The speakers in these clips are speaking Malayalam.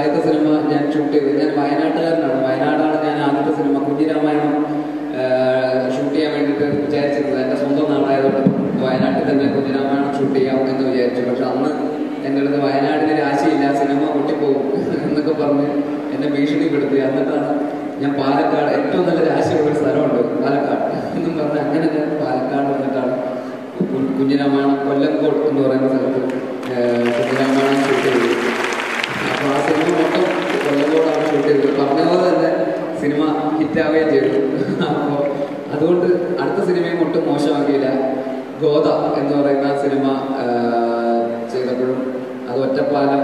ആദ്യത്തെ സിനിമ ഞാൻ ഷൂട്ട് ചെയ്തത്. ഞാൻ വയനാട്ടുകാരനാണ്. വയനാടാണ് ഞാൻ ആദ്യത്തെ സിനിമ കുഞ്ഞിരാമായണം ഷൂട്ട് ചെയ്യാൻ വേണ്ടിയിട്ട് വിചാരിച്ചിരുന്നത്. എൻ്റെ സ്വന്തം നാടായതുകൊണ്ട് വയനാട്ടിൽ തന്നെ കുഞ്ഞിരാമായണം ഷൂട്ട് ചെയ്യാം എന്ന് വിചാരിച്ചു. പക്ഷെ അന്ന് എൻ്റെ അടുത്ത് വയനാടിന് രാശിയില്ല, സിനിമ പൊട്ടിപ്പോകും എന്നൊക്കെ പറഞ്ഞ് എന്നെ ഭീഷണിപ്പെടുത്തി. എന്നിട്ടാണ് ഞാൻ പാലക്കാട്, ഏറ്റവും നല്ല രാശിയുള്ളൊരു സ്ഥലമുണ്ട് പാലക്കാട് എന്നും പറഞ്ഞ് അങ്ങനെ ഞാൻ പാലക്കാട് വന്നിട്ടാണ് കുഞ്ഞിരാമായണം കൊല്ലങ്കോട് എന്ന് പറയുന്ന സ്ഥലത്ത് കുഞ്ഞിരാമായണം ഷൂട്ട് ചെയ്തത്. അപ്പോൾ ആ സിനിമ മൊത്തം കൊല്ലങ്കോടാണ് ഷൂട്ട് ചെയ്തത്. പറഞ്ഞ പോലെ തന്നെ സിനിമ ഹിറ്റാവുകയും ചെയ്തു. അപ്പോൾ അതുകൊണ്ട് അടുത്ത സിനിമയും ഒട്ടും മോശമാക്കിയില്ല. ഗോദ എന്ന് പറയുന്ന സിനിമ ചെയ്തപ്പോഴും അത് ഒറ്റപ്പാലം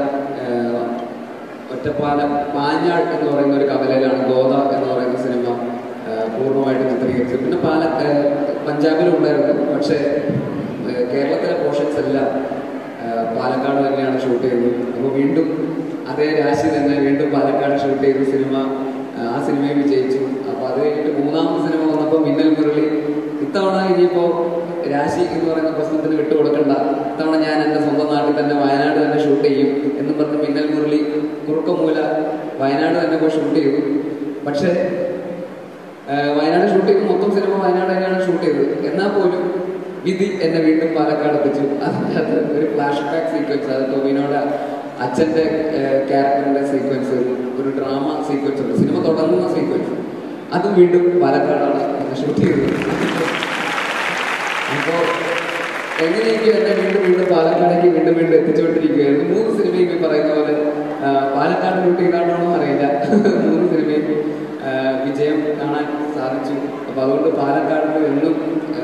പാഞ്ഞാൾ എന്ന് പറയുന്ന ഒരു കവലയിലാണ് ഗോദ എന്ന് പറയുന്ന സിനിമ പൂർണ്ണമായിട്ട് ചിത്രീകരിച്ചത്. പിന്നെ പഞ്ചാബിലും ഉണ്ടായിരുന്നു. പക്ഷേ കേരളത്തിലെ പോർഷൻസ് എല്ലാം പാലക്കാട് തന്നെയാണ് ഷൂട്ട് ചെയ്തത്. അപ്പോൾ വീണ്ടും അതേ രാശി തന്നെ വീണ്ടും പാലക്കാട് ഷൂട്ട് ചെയ്ത സിനിമ, ആ സിനിമയും വിജയിച്ചു. അപ്പോൾ അത് കഴിഞ്ഞിട്ട് മൂന്നാമത്തെ സിനിമ വന്നപ്പോൾ മിന്നൽ മുരളി. ഇത്തവണ ഇനിയിപ്പോൾ രാശി എന്ന് പറയുന്ന പ്രശ്നത്തിന് വിട്ടുകൊടുക്കണ്ട, ഇത്തവണ ഞാൻ എൻ്റെ സ്വന്തം നാട്ടിൽ തന്നെ വയനാട് തന്നെ ഷൂട്ട് ചെയ്യും എന്ന് പറഞ്ഞ് മിന്നൽ മുരളി കുറുക്കമൂല വയനാട് തന്നെ പോയി ഷൂട്ട് ചെയ്തു. പക്ഷേ വയനാട് ഷൂട്ട് ചെയ്ത് മൊത്തം സിനിമ വയനാട് തന്നെയാണ് ഷൂട്ട് ചെയ്തത്. എന്നാൽ പോലും വിധി എന്നെ വീണ്ടും പാലക്കാട് എത്തിച്ചു. അതിനകത്ത് ഒരു ഫ്ലാഷ് ബാക്ക് സീക്വൻസ്, അത് ടോവിനോയുടെ അച്ഛൻ്റെ ക്യാരക്ടറിൻ്റെ സീക്വൻസ്, ഒരു ഡ്രാമ സീക്വൻസ് ഉണ്ട്, സിനിമ തുടങ്ങുന്ന സീക്വൻസ്, അത് വീണ്ടും പാലക്കാടാണ് ഷൂട്ട് ചെയ്തത്. അപ്പോൾ എങ്ങനെയെങ്കിലും എന്നെ വീണ്ടും പാലക്കാടേക്ക് വീണ്ടും എത്തിച്ചുകൊണ്ടിരിക്കുകയായിരുന്നു. 3 സിനിമയും ഈ പറയുന്ന പോലെ പാലക്കാട് ഷൂട്ട് ചെയ്താണോ അറിയില്ല, 3 സിനിമയും വിജയം കാണാൻ സാധിച്ചു. അപ്പോൾ അതുകൊണ്ട് പാലക്കാടിനോട് എന്നും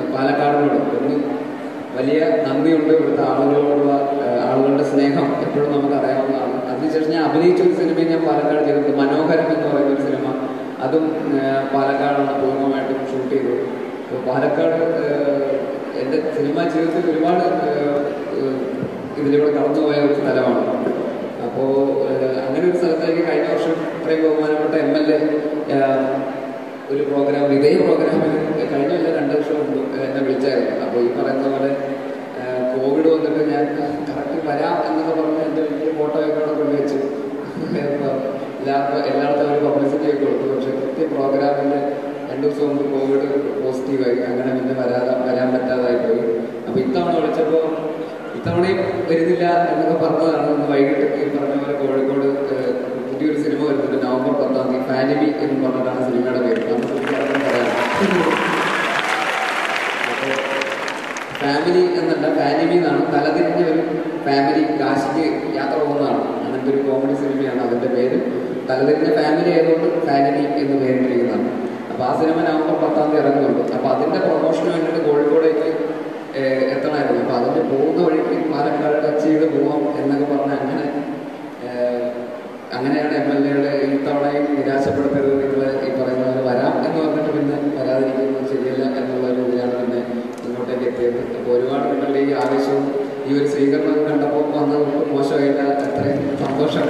വലിയ നന്ദിയുണ്ട്. ഇവിടുത്തെ ആളുകളുടെ സ്നേഹം എപ്പോഴും നമുക്ക് അറിയാവുന്നതാണ്. അതിനുശേഷം ഞാൻ അഭിനയിച്ച ഒരു സിനിമയും ഞാൻ പാലക്കാട് ചെയ്തിട്ടുണ്ട്. മനോഹരം എന്ന് പറയുന്ന ഒരു സിനിമ, അതും പാലക്കാടാണ് പൂർണ്ണമായിട്ടും ഷൂട്ട് ചെയ്തത്. അപ്പോൾ പാലക്കാട് എൻ്റെ സിനിമാ ജീവിതത്തിൽ ഒരുപാട് ഇതിലൂടെ കടന്നുപോയ ഒരു സ്ഥലമാണ്. അപ്പോൾ അങ്ങനെ ഒരു സ്ഥലത്തേക്ക് കഴിഞ്ഞ വർഷം ഇത്രയും ബഹുമാനപ്പെട്ട MLA ഒരു പ്രോഗ്രാം, ഇതേ പ്രോഗ്രാമിൽ കഴിഞ്ഞ 2 വർഷം മുമ്പ് എന്നെ വിളിച്ചായിരുന്നു. അപ്പോൾ ഈ പറയുന്ന പോലെ കോവിഡ് വന്നിട്ട് ഞാൻ കറക്റ്റ് വരാം എന്നൊക്കെ പറഞ്ഞ് എൻ്റെ വീട്ടിൽ ഫോട്ടോയൊക്കെ അവിടെ കൊണ്ടുവച്ചു. എല്ലായിടത്തും അവർ പബ്ലിസിറ്റി ഒക്കെ കൊടുത്തു. പക്ഷേ കൃത്യം പ്രോഗ്രാമിൻ്റെ 2 ദിവസം മുമ്പ് കോവിഡ് പോസിറ്റീവായി. അങ്ങനെ പിന്നെ വരാൻ പറ്റാതായി പോയി. അപ്പോൾ ഇത്തവണ വിളിച്ചപ്പോൾ ഇത്തവണയും വരുന്നില്ല എന്നൊക്കെ പറഞ്ഞതാണ്. ഇന്ന് വൈകിട്ട് ഈ പറഞ്ഞ പോലെ കോഴിക്കോട് പുതിയൊരു സിനിമ വരുന്നുണ്ട് നവംബർ 10-ാം തീയതി. ഫാനിമി എന്ന് പറഞ്ഞിട്ടാണ് സിനിമയുടെ പേര്. പറയാം അപ്പോൾ ഫാമിലി എന്നല്ല, ഫാനിമി എന്നാണ്. തലതിരിഞ്ഞ ഒരു ഫാമിലി കാശിക്ക് യാത്ര പോകുന്നതാണ്. അങ്ങനത്തെ ഒരു കോമഡി സിനിമയാണ്. അതിൻ്റെ പേര് തലതിരിഞ്ഞ ഫാമിലി ആയതുകൊണ്ട് ഫാനിമി എന്ന് പേരിട്ടിരിക്കുന്നതാണ്. അപ്പോൾ ആ സിനിമ നവംബർ 10-ാം തീയതി ഇറങ്ങുന്നുണ്ട്. അപ്പോൾ അതിൻ്റെ പ്രൊമോഷന് വേണ്ടിയിട്ട് കോഴിക്കോടേക്ക് എത്തണമായിരുന്നു. അപ്പോൾ അതിൻ്റെ പോകുന്ന വഴിക്ക് പാലക്കാട് ടച്ച് ചെയ്ത് പോവാം എന്നൊക്കെ പറഞ്ഞ് അങ്ങനെയാണ് MLAയുടെ ഈ തവണയും നിരാശപ്പെടുത്തരുത്, നിങ്ങൾ ഈ പറയുന്ന പോലെ വരാം എന്ന് പറഞ്ഞിട്ട് പിന്നെ വരാതിരിക്കുന്നത് ശരിയല്ല എന്നുള്ള ഒരു ഇതിലാണ് പിന്നെ ഇങ്ങോട്ടേക്ക് എത്തിയത്. അപ്പോൾ ഒരുപാട് നിങ്ങളുടെ ഈ ആവേശവും ഈ ഒരു സ്വീകരണം കണ്ടപ്പോൾ വന്നത് മോശമായില്ല, അത്രയും സന്തോഷം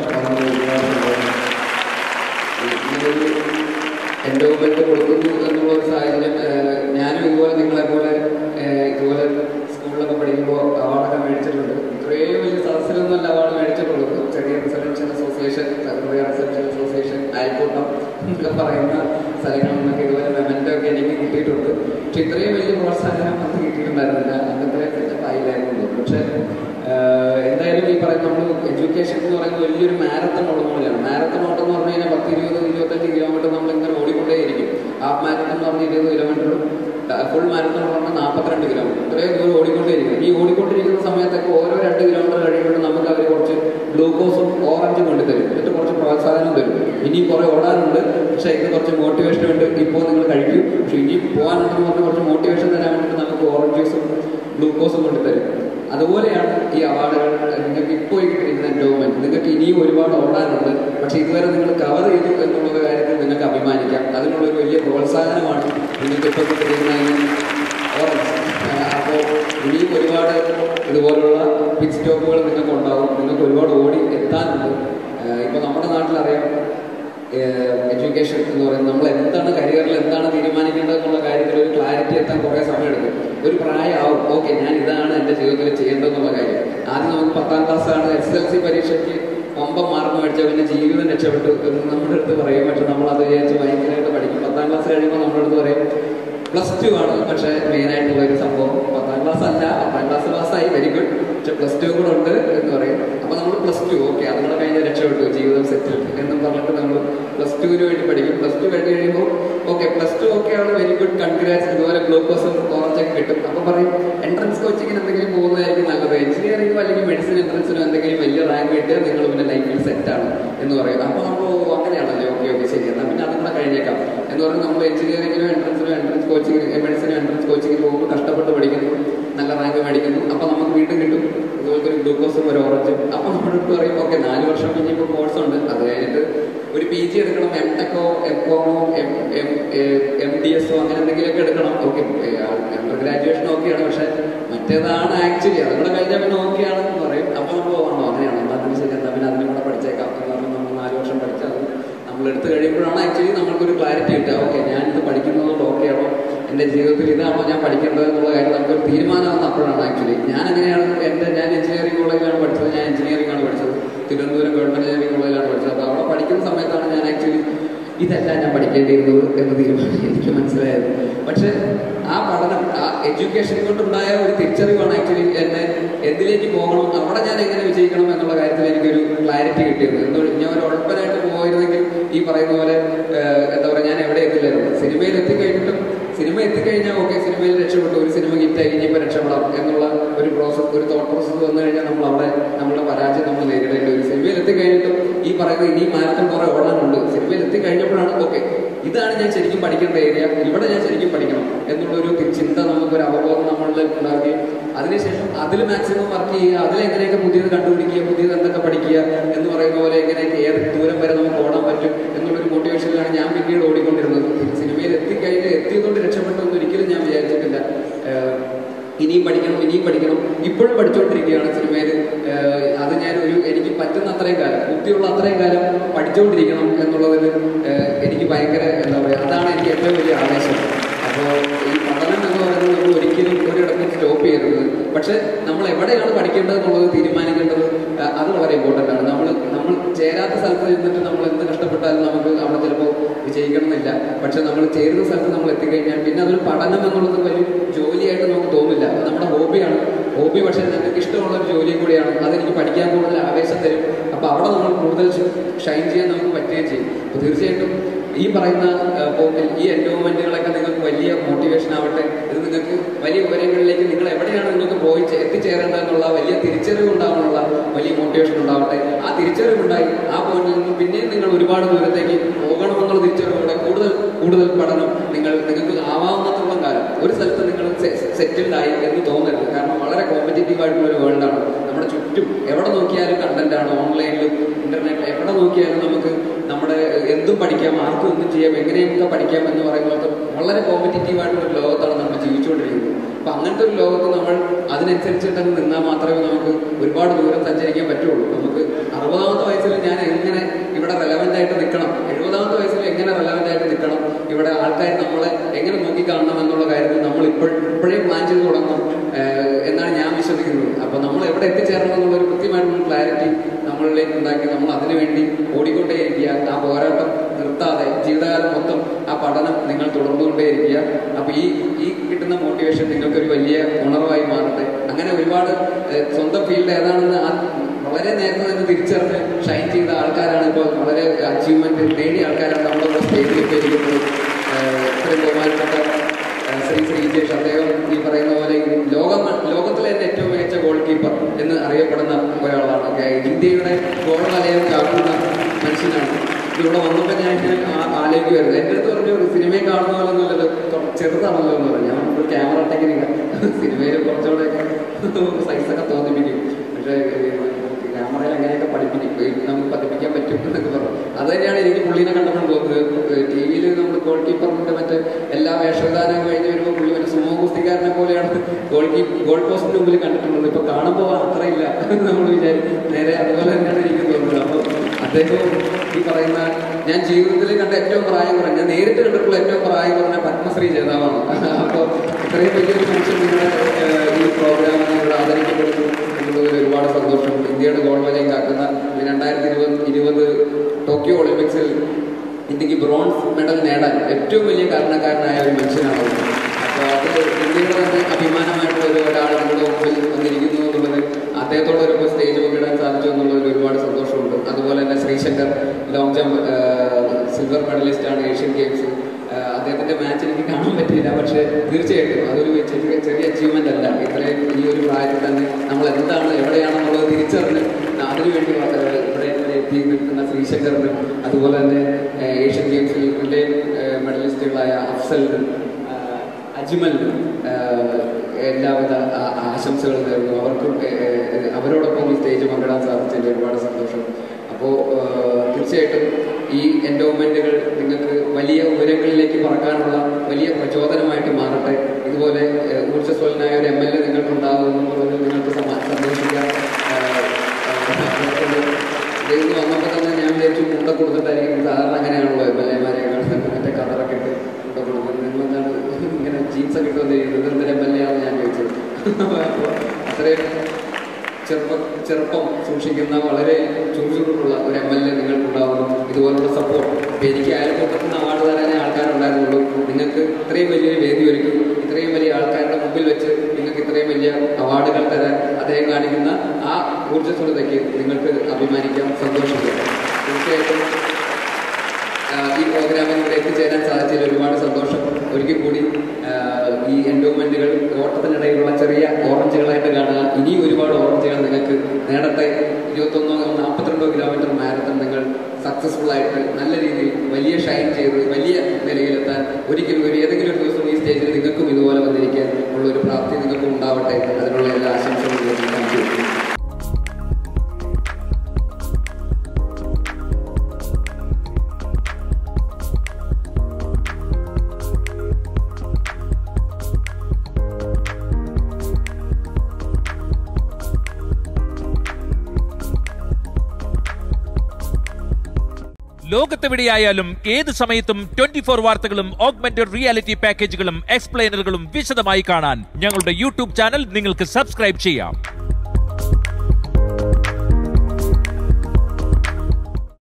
ഇങ്ങനൊരു എൻഡോമെന്റ് കൊടുക്കുന്നു എന്നുള്ളൊരു സാഹചര്യം. ഞാനും ഇതുപോലെ നിങ്ങളെപ്പോലെ ഇതുപോലെ സ്കൂളിലൊക്കെ പഠിക്കുമ്പോൾ അവാർഡൊക്കെ മേടിച്ചിട്ടുണ്ട്. ഇത്രയും വലിയ സദസ്സിലൊന്നുമല്ല അവാർഡ് മേടിച്ചിട്ടുള്ളത്. ചെറിയ റെസിഡൻഷ്യൽ അസോസിയേഷൻ, സർവ്വ റെസിഡൻഷ്യൽ അസോസിയേഷൻ, അയൽക്കൂട്ടം എന്നൊക്കെ പറയുന്ന സ്ഥലങ്ങളിൽ നിന്നൊക്കെ ഇതുപോലെ മെമൻറ്റോ ഒക്കെ എനിക്ക് കിട്ടിയിട്ടുണ്ട്. പക്ഷെ ഇത്രയും വലിയ പ്രോത്സാഹനം അന്ന് കിട്ടിയിട്ടുണ്ടായിരുന്നില്ല. അന്നത്രയും സെറ്റപ്പ് ആയില്ലായിരുന്നു. പക്ഷേ എന്തായാലും ഈ പറയുന്ന നമ്മൾ എഡ്യൂക്കേഷൻ എന്ന് പറയുന്നത് വലിയൊരു മാരത്തൺ ഓട്ടം പോലെയാണ്. മാരത്തൺ ഓട്ടം എന്ന് പറഞ്ഞു കഴിഞ്ഞാൽ 10, 20, 25 കിലോമീറ്റർ നമ്മളിങ്ങനെ ഓടിക്കൊണ്ടേയിരിക്കും. ഹാഫ് മാരത്തൺ എന്ന് പറഞ്ഞാൽ 20 കിലോമീറ്ററും ഫുൾ മാരത്തൺ എന്ന് പറഞ്ഞാൽ 42 കിലോമീറ്റർ. ഇത്രയും ദൂരം ഓടിക്കൊണ്ടേയിരിക്കും. ഈ ഓടിക്കൊണ്ടിരിക്കുന്ന സമയത്തൊക്കെ ഓരോ 2 കിലോമീറ്റർ കഴിയുമ്പോഴും നമുക്ക് അവർ കുറച്ച് ഗ്ലൂക്കോസും ഓറഞ്ചും കൊണ്ടുതരും. എന്നിട്ട് കുറച്ച് പ്രോത്സാഹനം തരും. ഇനിയും കുറേ ഓടാനുണ്ട്, പക്ഷേ ഇത് കുറച്ച് മോട്ടിവേഷൻ ഉണ്ട്, ഇപ്പോൾ നിങ്ങൾ കഴിക്കും, പക്ഷെ ഇനിയും പോകാനുണ്ടെന്ന് പറഞ്ഞ് കുറച്ച് മോട്ടിവേഷൻ തരാൻ വേണ്ടിയിട്ട് നമുക്ക് ഓറഞ്ച് ജ്യൂസും ഗ്ലൂക്കോസും കൊണ്ടുതരും. അതുപോലെയാണ് ഈ അവാർഡുകൾ. നിങ്ങൾക്ക് ഇപ്പോൾ കിട്ടിയിരിക്കുന്ന എൻഡോമെന്റ്, നിങ്ങൾക്ക് ഇനിയും ഒരുപാട് ഓടാനുണ്ട്, പക്ഷെ ഇതുവരെ നിങ്ങൾ കവർ ചെയ്തു എന്നുള്ള കാര്യത്തിൽ നിങ്ങൾക്ക് അഭിമാനിക്കാം. അതിനുള്ളൊരു വലിയ പ്രോത്സാഹനമാണ് നിങ്ങൾക്ക് ഇപ്പോൾ കിട്ടിയിരിക്കുന്ന ഓറഞ്ച്. അപ്പോൾ ഇനിയും ഒരുപാട് ഇതുപോലുള്ള പിറ്റ് സ്റ്റോപ്പുകൾ നിങ്ങൾക്ക് ഉണ്ടാവും. നിങ്ങൾക്ക് ഒരുപാട് ഓടി എത്താനുണ്ട്. ഇപ്പോൾ നമ്മുടെ നാട്ടിലറിയാം എഡ്യൂക്കേഷൻ എന്ന് പറയുന്നത് നമ്മൾ എന്താണ് കരിയറിൽ എന്താണ് തീരുമാനിക്കേണ്ടത് എന്നുള്ള കാര്യത്തിൽ ഒരു ക്ലാരിറ്റി എത്താൻ കുറേ സമയമെടുക്കും. ഒരു പ്രായമാവും, ഓക്കെ ഞാൻ ഇതാണ് എൻ്റെ ജീവിതത്തിൽ ചെയ്യേണ്ടതെന്നുള്ള കാര്യം. ആദ്യം നമുക്ക് 10-ാം ക്ലാസ്സാണ്, SSLC പരീക്ഷയ്ക്ക് കൊമ്പം മാർക്ക് മേടിച്ചാൽ പിന്നെ ജീവിതം രക്ഷപ്പെട്ടു എന്ന് നമ്മുടെ അടുത്ത് പറയും. പക്ഷെ നമ്മളത് വിചാരിച്ച് ഭയങ്കരമായിട്ട് പഠിക്കും. 10ാം ക്ലാസ് കഴിയുമ്പോൾ നമ്മുടെ അടുത്ത് പറയും +2 ആണ്. പക്ഷേ മെയിനായിട്ടുള്ള ഒരു സംഭവം 10ാം ക്ലാസ് അല്ല, 10ാം ക്ലാസ് പാസ്സായി, വെരി ഗുഡ്, പക്ഷെ +2 കൂടെ ഉണ്ട് എന്ന് പറയും. അപ്പോൾ നമ്മൾ +2 ഓക്കെ, അതുകൂടെ കഴിഞ്ഞ് രക്ഷപ്പെട്ടു, ജീവിതം സെറ്റിൽഡ് എന്നും പറഞ്ഞിട്ട് നമ്മൾ +2 വേണ്ടി പഠിക്കും. +2 കഴിഞ്ഞ് കഴിയുമ്പോൾ ഓക്കെ +2 ഓക്കെ ആണ്, വെരി ഗുഡ്, കൺഗ്രാറ്റ്സ്, ഇതുപോലെ ഗ്ലൂക്കോസും ഓറഞ്ചൊക്കെ കിട്ടും. അപ്പോൾ പറയും എൻട്രൻസ് കോച്ചിങ്ങിന് എന്തെങ്കിലും പോകുന്നതായിരിക്കും നല്ലത്, എഞ്ചിനീയറിംഗോ അല്ലെങ്കിൽ മെഡിസിൻ എൻട്രൻസിനോ എന്തെങ്കിലും വലിയ റാങ്ക് കിട്ടിയാൽ നിങ്ങൾ പിന്നെ ലൈഫിൽ സെറ്റാണ് എന്ന് പറയും. അപ്പോൾ നമ്മൾ അങ്ങനെയാണല്ലോ, ഓക്കെ ശരി, എന്നാൽ പിന്നെ അതുകൂടെ കഴിഞ്ഞേക്കാം എന്ന് പറഞ്ഞ് നമ്മൾ എഞ്ചിനീയറിംഗിനോ എൻട്രൻസിനോ എൻട്രൻസ് കോച്ചിങ്ങിന് മെഡിസിനോ എൻട്രൻസ് കോച്ചിങ്ങിന് പോകുമ്പോൾ കഷ്ടപ്പെട്ട് പഠിക്കുന്നു, നല്ല റാങ്ക് മേടിക്കുന്നു. അപ്പോൾ നമുക്ക് വീണ്ടും കിട്ടും ഇതുപോലത്തെ ഒരു ഗ്ലൂക്കോസും ഒരു ഓറഞ്ചും. അപ്പോൾ നമ്മുടെ അടുത്ത് പറയും ഓക്കെ 4 വർഷം കഴിഞ്ഞപ്പോൾ കോഴ്സുണ്ട്, അത് കഴിഞ്ഞിട്ട് ഒരു PG എടുക്കണം, MTechോ MCOMോ MDSോ അങ്ങനെ എന്തെങ്കിലുമൊക്കെ എടുക്കണം. ഓക്കെ അണ്ടർ ഗ്രാജുവേഷൻ ഓക്കെയാണ്, പക്ഷെ മറ്റേതാണ് ആക്ച്വലി, അതുകൂടെ കഴിഞ്ഞാൽ പിന്നെ ഓക്കെ ആണെന്ന് പറയും. അപ്പോൾ നമ്മൾ ആണോ അങ്ങനെയാണോ, എന്നാൽ ശരി, എന്നാൽ പിന്നെ അതിനും കൂടെ പഠിച്ചേക്കാം എന്ന് പറഞ്ഞാൽ നമ്മൾ 4 വർഷം പഠിച്ചാൽ നമ്മൾ എടുത്ത് കഴിയുമ്പോഴാണ് ആക്ച്വലി നമ്മൾക്കൊരു ക്ലാരിറ്റി കിട്ടുക. ഓക്കെ ഞാനിത് പഠിക്കുന്നതുകൊണ്ട് ഓക്കെ ആണോ, എൻ്റെ ജീവിതത്തിൽ ഇതാണോ ഞാൻ പഠിക്കേണ്ടത് എന്നുള്ള കാര്യം നമുക്കൊരു തീരുമാനമാകുന്ന അപ്പോഴാണ്. ആക്ച്വലി ഞാൻ എങ്ങനെയാണ് ഞാൻ എഞ്ചിനീയറിംഗ് കോളേജിലാണ് പഠിച്ചത്, ഞാൻ എഞ്ചിനീയറിംഗ് ആണ് പഠിച്ചത്, തിരുവനന്തപുരം ഗവൺമെൻറ് എഞ്ചിനീയറിംഗ് കോളേജിലാണ് പഠിച്ചത്. അപ്പോൾ അവിടെ പഠിക്കുന്ന സമയത്താണ് ഞാൻ ആക്ച്വലി ഇതല്ല ഞാൻ പഠിക്കേണ്ടിയിരുന്നത് എന്ന തീരുമാനം എനിക്ക് മനസ്സിലായത്. പക്ഷേ ആ പഠനം, ആ എഡ്യൂക്കേഷൻ കൊണ്ടുണ്ടായ ഒരു തിരിച്ചറിവാണ് ആക്ച്വലി എന്നെ എന്തിലേക്ക് പോകണം, അവിടെ ഞാൻ എങ്ങനെ വിജയിക്കണം എന്നുള്ള കാര്യത്തിൽ എനിക്കൊരു ക്ലാരിറ്റി കിട്ടിയത്. ഞാൻ ഒരു ഉഴപ്പനായിട്ട് പോയിരുന്നെങ്കിൽ ഈ പറയുന്ന പോലെ എന്താ പറയുക, ഞാൻ എവിടെ എത്തില്ലായിരുന്നു. സിനിമയിൽ എത്തിക്കഴിഞ്ഞിട്ടും സിനിമ എത്തിക്കഴിഞ്ഞാൽ ഓക്കെ, സിനിമയിൽ രക്ഷപ്പെട്ടു, ഒരു സിനിമ ഹിറ്റായി, ഇനിയിപ്പോൾ രക്ഷപ്പെടാം എന്നുള്ള ഒരു പ്രോസസ്സ്, ഒരു തോട്ട് പ്രോസസ്സ് വന്നു കഴിഞ്ഞാൽ നമ്മൾ അവിടെ നമ്മുടെ പരാജയം നമ്മൾ നേരിടേണ്ടി വരും. സിനിമയിൽ എത്തിക്കഴിഞ്ഞിട്ടും ഈ പറയുന്നത് ഇനി മാരത്തൺ കുറേ ഓടാനുണ്ട്. സിനിമയിൽ എത്തിക്കഴിഞ്ഞപ്പോഴാണ് ഓക്കെ ഇതാണ് ഞാൻ ശരിക്കും പഠിക്കേണ്ട ഏരിയ, ഇവിടെ ഞാൻ ശരിക്കും പഠിക്കണം എന്നുള്ളൊരു ചിന്ത, നമുക്കൊരു അവബോധം നമ്മളിൽ ഉണ്ടാക്കി അതിനുശേഷം അതിൽ മാക്സിമം വർക്ക് ചെയ്യുക, അതിലെങ്ങനെയൊക്കെ പുതിയത് കണ്ടുപിടിക്കുക, പുതിയത് എന്തൊക്കെ പഠിക്കുക എന്ന് പറയുന്ന പോലെ എങ്ങനെയൊക്കെ ഏത് ദൂരം വരെ നമുക്ക് ഓടാൻ പറ്റും എന്നുള്ളൊരു മോട്ടിവേഷനിലാണ് ഞാൻ പിന്നീട് ഓടിക്കൊണ്ടിരുന്നത്. സിനിമയിൽ എത്തിയതുകൊണ്ട് രക്ഷപ്പെട്ടു എന്ന് ഒരിക്കലും ഞാൻ വിചാരിച്ചിട്ടില്ല. ഇനിയും പഠിക്കണം, ഇപ്പോഴും പഠിച്ചുകൊണ്ടിരിക്കുകയാണ് സിനിമയിൽ. അത് ഞാൻ എനിക്ക് പറ്റുന്ന അത്രയും കാലം, ബുദ്ധിയുള്ള അത്രയും കാലം പഠിച്ചുകൊണ്ടിരിക്കണം എന്നുള്ളതിൽ എനിക്ക് ഭയങ്കര എന്താ പറയുക, അതാണ് എനിക്ക് ഏറ്റവും വലിയ ആവേശം. അപ്പോൾ ഈ പഠനം എന്ന് പറയുന്നത് നമ്മൾ ഒരിക്കലും ഒരിടത്തും സ്റ്റോപ്പ് ചെയ്യരുത്. പക്ഷെ നമ്മൾ എവിടെയാണ് പഠിക്കേണ്ടത് എന്നുള്ളത് തീരുമാനിക്കേണ്ടത് അത് വളരെ ഇമ്പോർട്ടൻ്റ് ആണ്. നമ്മൾ ചേരാത്ത സ്ഥലത്ത് നിന്നിട്ട് നമ്മൾ എന്ത് കഷ്ടപ്പെട്ടാലും നമുക്ക് അവിടെ ചിലപ്പോൾ വിജയിക്കണമെന്നില്ല. പക്ഷെ നമ്മൾ ചേരുന്ന സ്ഥലത്ത് നമ്മൾ എത്തിക്കഴിഞ്ഞാൽ പിന്നെ അതൊരു പഠനം എന്നുള്ളത് വലിയ ജോലിയായിട്ട് നമുക്ക് തോന്നില്ല, അത് നമ്മുടെ ഹോബിയാണ്. ഹോബി പക്ഷേ നിങ്ങൾക്ക് ഇഷ്ടമുള്ളൊരു ജോലിയും കൂടിയാണ്, അതെനിക്ക് പഠിക്കാൻ കൂടുതൽ ആവേശം തരും. അപ്പോൾ അവിടെ നമ്മൾ കൂടുതൽ ഷൈൻ ചെയ്യാൻ നമുക്ക് പറ്റുകയും ചെയ്യും. അപ്പോൾ തീർച്ചയായിട്ടും ഈ പറയുന്ന പോക്കിൽ ഈ എൻഡോവ്മെൻറ്റുകളൊക്കെ നിങ്ങൾക്ക് വലിയ മോട്ടിവേഷൻ ആവട്ടെ. ഇത് നിങ്ങൾക്ക് വലിയ വിവരങ്ങളിലേക്ക് നിങ്ങൾ എവിടെയാണ് നിങ്ങൾക്ക് പോയി എത്തിച്ചേരേണ്ടതെന്നുള്ള വലിയ തിരിച്ചറിവ് ഉണ്ടാവാനുള്ള വലിയ മോട്ടിവേഷൻ ഉണ്ടാവട്ടെ. ആ തിരിച്ചറിവുണ്ടായി ആ പോയിന്റിൽ നിന്ന് പിന്നെയും നിങ്ങൾ ഒരുപാട് ദൂരത്തേക്ക് പോകണമെന്നുള്ള തിരിച്ചറിവോടെ കൂടുതൽ പഠനം നിങ്ങൾക്ക് ആവാവുന്നത്തോളം കാലം ഒരു സ്ഥലത്ത് നിങ്ങൾ സെറ്റിൽഡായി എന്ന് തോന്നരുത്. കാരണം വളരെ കോമ്പറ്റീറ്റീവ് ആയിട്ടുള്ള ഒരു വേൾഡാണ് നമ്മുടെ ചുറ്റും. എവിടെ നോക്കിയാലും കണ്ടന്റാണ്, ഓൺലൈനിലും ഇന്റർനെറ്റ് എവിടെ നോക്കിയാലും നമുക്ക് നമ്മുടെ എന്തും പഠിക്കാം, ആർക്കും എന്തും ചെയ്യാം, എങ്ങനെയൊക്കെ പഠിക്കാം എന്ന് പറയുന്നത് വളരെ കോമ്പറ്റീറ്റീവ് ആയിട്ടുള്ള ഒരു ലോകത്താണ് നമ്മൾ ജീവിച്ചുകൊണ്ടിരിക്കുന്നത്. അപ്പം അങ്ങനത്തെ ഒരു ലോകത്ത് നമ്മൾ അതിനനുസരിച്ചിട്ടങ്ങ് നിന്നാൽ മാത്രമേ നമുക്ക് ഒരുപാട് ദൂരം സഞ്ചരിക്കാൻ പറ്റുള്ളൂ. നമുക്ക് 60ാമത്തെ വയസ്സിൽ ഞാൻ എങ്ങനെ ഇവിടെ റെലവൻ്റ് ആയിട്ട് നിൽക്കണം, 70ാമത്തെ വയസ്സിൽ എങ്ങനെ റെലവൻ്റ് ആയിട്ട് നിൽക്കണം, ഇവിടെ ആൾക്കാർ നമ്മളെ എങ്ങനെ നോക്കിക്കാണണം എന്നുള്ള കാര്യത്തിൽ നമ്മൾ ഇപ്പോഴേ പ്ലാൻ ചെയ്ത് തുടങ്ങണം എന്നാണ് ഞാൻ വിശ്വസിക്കുന്നത്. അപ്പോൾ നമ്മൾ എവിടെ എത്തിച്ചേരണം എന്നുള്ളൊരു കൃത്യമായിട്ടുള്ള ക്ലാരിറ്റി നമ്മളിലേക്ക് ഉണ്ടാക്കി നമ്മൾ അതിനുവേണ്ടി ഓടിക്കൊണ്ടേയിരിക്കുക. ആ പോരാട്ടം നിർത്താതെ ജീവിതകാലം മൊത്തം ആ പഠനം നിങ്ങൾ തുടർന്നുകൊണ്ടേയിരിക്കുക. അപ്പോൾ ഈ കിട്ടുന്ന മോട്ടിവേഷൻ നിങ്ങൾക്കൊരു വലിയ ഉണർവായി മാറട്ടെ. അങ്ങനെ ഒരുപാട് സ്വന്തം ഫീൽഡ് ഏതാണെന്ന് വളരെ നേരത്തെ തന്നെ തിരിച്ചറിഞ്ഞ് ഷൈൻ ചെയ്ത ആൾക്കാരാണ് ഇപ്പോൾ വളരെ അച്ചീവ്മെന്റ് നേടിയ ആൾക്കാരാണ് നമ്മുടെ സ്റ്റേജിലേക്ക് ഇരിക്കുന്നത്. ഇത്രയും ബഹുമാനപ്പെട്ട ശ്രീ ശ്രീജേഷ്, അദ്ദേഹം ഈ പറയുന്ന പോലെ ലോകത്തിലെ തന്നെ ഏറ്റവും മികച്ച ഗോൾ കീപ്പർ എന്ന് അറിയപ്പെടുന്ന ഒരാളാണ്. ഇന്ത്യയുടെ ഗോൾ വലയം കാക്കുന്ന മനുഷ്യനാണ്. ഇവിടെ വന്നപ്പോൾ ഞാൻ ആലോചിക്കുമായിരുന്നു, എൻ്റെ അടുത്ത് പറഞ്ഞു സിനിമയിൽ കാണുന്ന പോലെ ഒന്നുമല്ലല്ലോ, ചെറുതാണല്ലോ എന്ന് പറഞ്ഞു. ഞാൻ ഒരു ക്യാമറ ടെക്നിക്കാണ്, സിനിമയിൽ കുറച്ചുകൂടെയൊക്കെ സൈസൊക്കെ തോന്നിപ്പിക്കും, പക്ഷേ ക്യാമറയിൽ അങ്ങനെയൊക്കെ നമുക്ക് പതിപ്പിക്കാൻ പറ്റും എന്നൊക്കെ പറഞ്ഞു. അത് തന്നെയാണ് എനിക്ക് പുള്ളീനെ കണ്ടപ്പോൾ തോന്നുന്നത്. ടി വിയിൽ നമ്മൾ ഗോൾ കീപ്പറിൻ്റെ മറ്റേ എല്ലാ വേഷവിധാനം കഴിഞ്ഞ് വരുമ്പോൾ പുള്ളി മറ്റേ സുമോ കുസ്തിക്കാരനെ പോലെയാണ് ഗോൾ പോസ്റ്റിന് മുമ്പിൽ കണ്ടിട്ടുള്ളത്. ഇപ്പോൾ കാണുമ്പോൾ അത്രയില്ല നമ്മൾ വിചാരിക്കും, നേരെ അതുപോലെ തന്നെയാണ് എനിക്ക് തോന്നുന്നത്. അപ്പോൾ അദ്ദേഹവും ഈ പറയുന്ന ഞാൻ ജീവിതത്തിൽ കണ്ട ഏറ്റവും പ്രായം കുറഞ്ഞ, ഞാൻ നേരിട്ട് കണ്ടിട്ടുള്ള ഏറ്റവും പ്രായം കുറഞ്ഞ പത്മശ്രീ ജേതാവാണ്. അപ്പോൾ ഇത്രയും വലിയൊരു മനുഷ്യൻ നിങ്ങളുടെ ഈ പ്രോഗ്രാമിൽ ഇവിടെ ആദരിക്കപ്പെടുന്നു എന്നുള്ളതിൽ ഒരുപാട് സന്തോഷം. ഇന്ത്യയുടെ ഗോൾഡ് മെഡൽ കാക്കുന്ന 2020 ടോക്കിയോ ഒളിമ്പിക്സിൽ ഇന്ത്യക്ക് ബ്രോൺസ് മെഡൽ നേടാൻ ഏറ്റവും വലിയ കാരണക്കാരനായ ഒരു മനുഷ്യനാണ്. അപ്പോൾ അത് ഇന്ത്യയുടെ തന്നെ അഭിമാനമായിട്ടുള്ള ഒരാൾ നമ്മുടെ മുമ്പിൽ വന്നിരിക്കുന്നു എന്നുള്ളത്, അദ്ദേഹത്തോടൊപ്പം സ്റ്റേജ് പങ്കിടാൻ സാധിച്ചു എന്നുള്ളതിൽ ഒരുപാട് സന്തോഷമുണ്ട്. അതുപോലെ തന്നെ ശ്രീശങ്കർ ലോങ് ജമ്പ് സിൽവർ മെഡലിസ്റ്റാണ് ഏഷ്യൻ ഗെയിംസിൽ. അദ്ദേഹത്തിൻ്റെ മാച്ച് എനിക്ക് കാണാൻ പറ്റിയില്ല, പക്ഷേ തീർച്ചയായിട്ടും അതൊരു ചെറിയ അച്ചീവ്മെൻ്റ് അല്ല. ഇത്രയും ഈ ഒരു പ്രായത്തിൽ തന്നെ നമ്മൾ എന്താണ് എവിടെയാണെന്നുള്ളത് തിരിച്ചറിഞ്ഞ് അതിനുവേണ്ടി ഇവിടെ എത്തി നിൽക്കുന്ന ശ്രീശങ്കറിനും അതുപോലെ തന്നെ ഏഷ്യൻ ഗെയിംസിൽ റിലേ മെഡലിസ്റ്റുകളായ അഫ്സലിനും അജ്മലിനും എല്ലാവിധ ആശംസകൾ നേരുന്നു. അവർക്കും അവരോടൊപ്പം ഈ സ്റ്റേജ് പങ്കിടാൻ സാധിച്ചതിൽ ഒരുപാട് സന്തോഷം. അപ്പോൾ തീർച്ചയായിട്ടും ഈ എൻഡോവ്മെൻറ്റുകൾ നിങ്ങൾക്ക് വലിയ ഉയരങ്ങളിലേക്ക് പറക്കാനുള്ള വലിയ പ്രചോദനമായിട്ട് മാറട്ടെ. ഇതുപോലെ ഊർജ്ജസ്വലനായ ഒരു MLA നിങ്ങൾക്കുണ്ടാകുന്നു എന്നുള്ളതിൽ നിങ്ങൾക്ക് സന്തോഷിക്കാം. ഇതിൽ വന്നപ്പോൾ തന്നെ ഞാൻ വിചാരിച്ചു മുണ്ട കൊടുത്തിട്ടായിരിക്കും. സാധാരണ അങ്ങനെയാണല്ലോ MLA-മാരെ മറ്റേ കളറൊക്കെ ഇട്ട് മുണ്ട കൊടുക്കുന്നത്. നിങ്ങളെന്താണ് ഇങ്ങനെ ജീൻസൊക്കെ ഇട്ട് വന്നിരിക്കുന്നത്? എന്തൊരു MLA ആണെന്ന് ഞാൻ ചോദിച്ചത്. അപ്പോൾ അത്രയും ചെറുപ്പം സൂക്ഷിക്കുന്ന വളരെ ചുറുചുറുക്കുള്ള ഒരു MLA നിങ്ങൾക്കുണ്ടാവുന്നു. ഇതുപോലുള്ള സപ്പോർട്ട്. എനിക്ക് അയൽക്കൂട്ടത്തിൽ അവാർഡ് തരാനേ ആൾക്കാരുണ്ടായിരുന്നുള്ളൂ. നിങ്ങൾക്ക് ഇത്രയും വലിയൊരു വേദി ഒരുക്കി ഇത്രയും വലിയ ആൾക്കാരുടെ മുമ്പിൽ വെച്ച് നിങ്ങൾക്ക് ഇത്രയും വലിയ അവാർഡുകൾ തരാൻ അദ്ദേഹം കാണിക്കുന്ന ആ ഊർജ്ജസ്വലതയ്ക്ക് നിങ്ങൾക്ക് അഭിമാനിക്കാം, സന്തോഷിക്കാം. തീർച്ചയായിട്ടും ഈ പ്രോഗ്രാമിൽ ഇവിടെ എത്തിച്ചേരാൻ സാധിച്ചതിൽ ഒരുപാട് സന്തോഷം. ഒരിക്കൽ കൂടി ഈ എൻഡോവ്മെൻറ്റുകൾ ഓട്ടത്തിനിടയിലുള്ള ചെറിയ ഓറഞ്ചുകളായിട്ട് കാണുക. ഇനി ഒരുപാട് ഓറഞ്ചുകൾ നിങ്ങൾക്ക് നേടട്ടെ. 42 കിലോമീറ്റർ മാരത്തൺ നിങ്ങൾ സക്സസ്ഫുൾ ആയിട്ട് നല്ല രീതിയിൽ വലിയ ഷൈൻ ചെയ്ത് വലിയ നിലയിലെത്താൻ ഒരിക്കലും ഏതെങ്കിലും ഒരു ദിവസം ഈ സ്റ്റേജിൽ നിങ്ങൾക്കും ഇതുപോലെ വന്നിരിക്കാൻ ഉള്ളൊരു പ്രാപ്തി നിങ്ങൾക്കും ഉണ്ടാവട്ടെ. അതിനുള്ള എല്ലാ ആശംസകളും താങ്ക് യു. ലോകത്തെവിടെയായാലും ഏത് സമയത്തും 24 വാർത്തകളും ഓഗ്മെന്റഡ് റിയാലിറ്റി പാക്കേജുകളും എക്സ്പ്ലെയിനറുകളും വിശദമായി കാണാൻ ഞങ്ങളുടെ യൂട്യൂബ് ചാനൽ നിങ്ങൾക്ക് സബ്സ്ക്രൈബ് ചെയ്യാം.